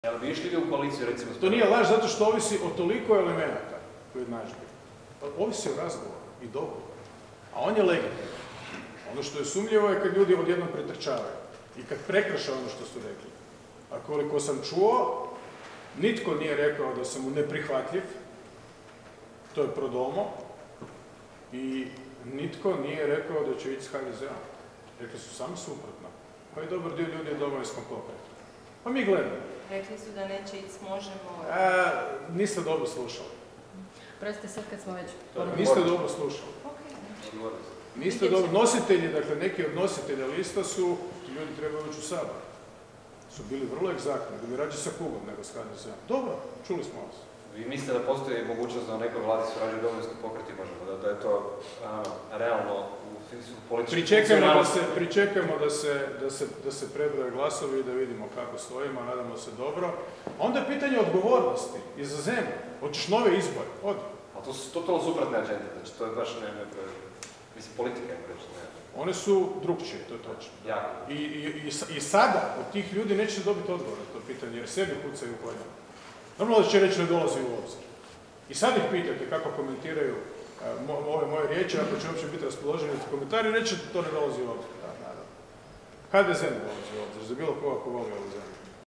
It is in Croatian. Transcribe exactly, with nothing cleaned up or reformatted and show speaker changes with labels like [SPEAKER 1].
[SPEAKER 1] Jel bi išli u koaliciju, recimo?
[SPEAKER 2] To nije laž zato što ovisi o toliko elemenata koji jednadžbe. Ovisi o razgovoru i dogovoru. A on je legitiman. Ono što je sumnjivo je kad ljudi odjednom pretrčavaju i kad prekrše ono što su rekli. A koliko sam čuo, nitko nije rekao da sam mu neprihvatljiv, to je prodomo, i nitko nije rekao da će ići s ha de ze-om. Rekli su samo suprotno. Pa i dobar dio ljudi je Domovinskom pokretu. Pa mi gledamo.
[SPEAKER 3] Rekli su da neće ići s Možemo.
[SPEAKER 2] A, niste dobro slušali.
[SPEAKER 4] Prostite sad kad smo već...
[SPEAKER 2] Niste dobro slušali.
[SPEAKER 3] Okay.
[SPEAKER 2] Niste dobro. Nositelji, dakle neki od nositelja lista su, ljudi trebaju ući u Sabor. Su bili vrlo egzaktni, bili rađe sa Kugom nego s ha de ze-om. Dobro, čuli smo vas.
[SPEAKER 1] Vi mislite da postoji mogućnost da u nekoj vladi surađuje Domovinski pokret i Možemo, da, da je to a, realno u političkom
[SPEAKER 2] Pričekajmo da se, pričekajmo da se, da se, da se prebroje glasovi i da vidimo kako stojimo, nadamo se dobro. Onda je pitanje odgovornosti i za zemlju. Hoćeš nove izbore? Odi.
[SPEAKER 1] Ali to su totalno suprotne agende, znači to je baš ne, ne, mislim, politika je reći, ne.
[SPEAKER 2] One su drugčije, to je točno.
[SPEAKER 1] Jako.
[SPEAKER 2] I, i, i, i sada od tih ljudi neće dobiti odgovor na to pitanje, jer sebi pucaju u koljena. Normalno da će reći ne dolazi u obzir. I sad ih pitate kako komentiraju uh, ove moje riječi, ako će uopće biti raspoloženi za komentari, reći da to ne dolazi u obzir. Da, naravno. ha de ze ne dolazi u obzir, za bilo koga ko voli ovu zemlju.